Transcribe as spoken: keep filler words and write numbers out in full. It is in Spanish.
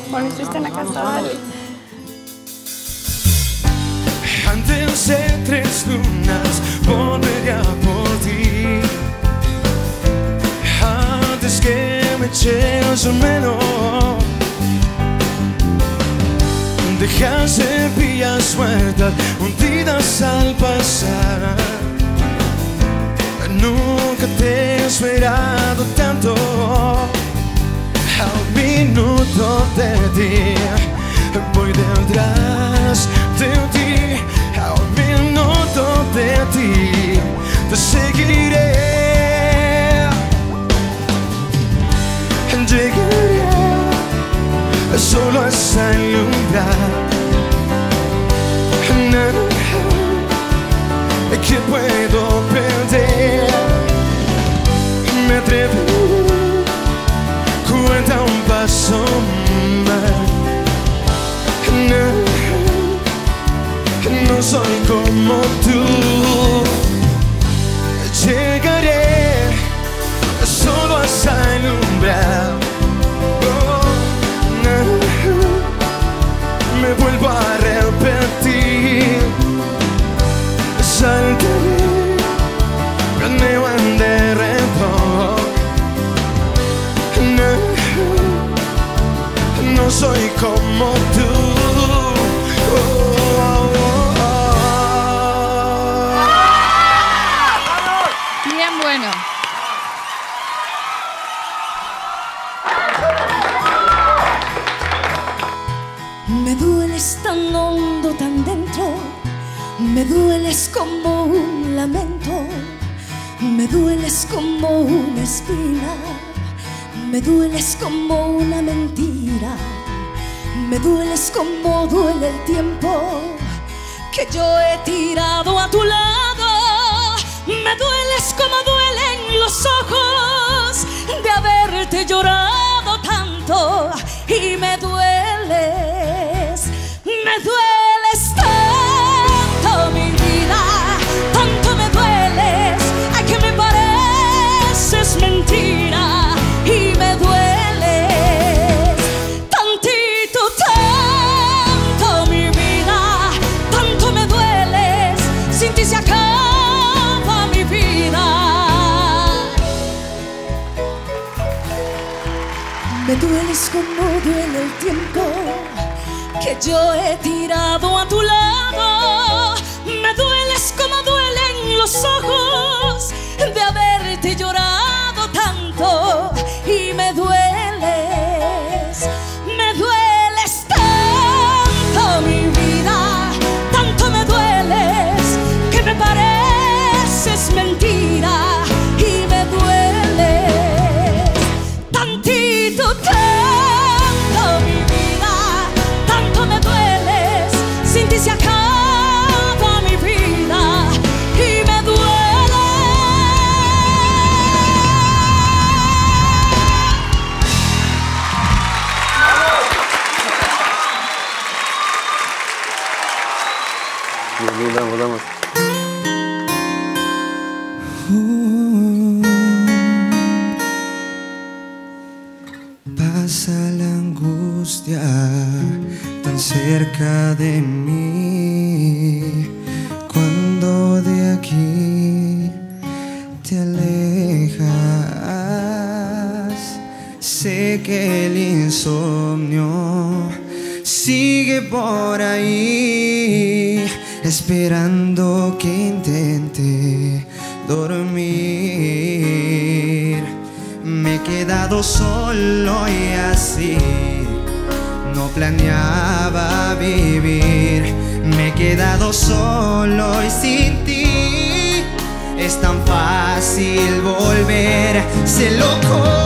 conociste en la casa de Antes de tres lunas volvería por ti. Antes que me eches un menos, dejas semillas muertas hundidas al pasar. Nunca te he esperado tanto. A un minuto de ti voy detrás de ti. A un minuto de ti te seguiré. Llegaré solo hasta el umbral. ¿Qué puedo perder? Me atrevo, cuenta un paso más. No, no soy como tú. Llegaré solo hasta el umbral. Me vuelvo a repetir. Saltaré, planeo en derredor. No, no soy como tú. Oh, oh, oh, oh. Bien bueno. Me dueles tan hondo, tan dentro. Me dueles como un lamento. Me dueles como una espina. Me dueles como una mentira. Me dueles como duele el tiempo que yo he tirado a tu lado. Me dueles como duelen los ojos de haberte llorado tanto. Y me dueles, me dueles tanto, mi vida, tanto me dueles. Ay, que me pareces mentira. Y me dueles tantito, tanto, mi vida, tanto me dueles. Sin ti se acaba mi vida. Me dueles como duele el tiempo que yo he tirado a tu lado. Me dueles como duelen los ojos de haberte llorado tanto. Y me dueles, me dueles tanto, mi vida, tanto me dueles que me pareces mentira. Y me dueles tantito, tanto, mi vida, tanto me dueles. Sin ti se acaba mi vida. Y me Bien, vamos, vamos. Pasa la angustia tan cerca de mí, cuando de aquí te alejas. Sé que el insomnio sigue por ahí, esperando que intente dormir. Me he quedado solo y así no planeaba vivir. Me he quedado solo y sin ti es tan fácil volver. Sé loco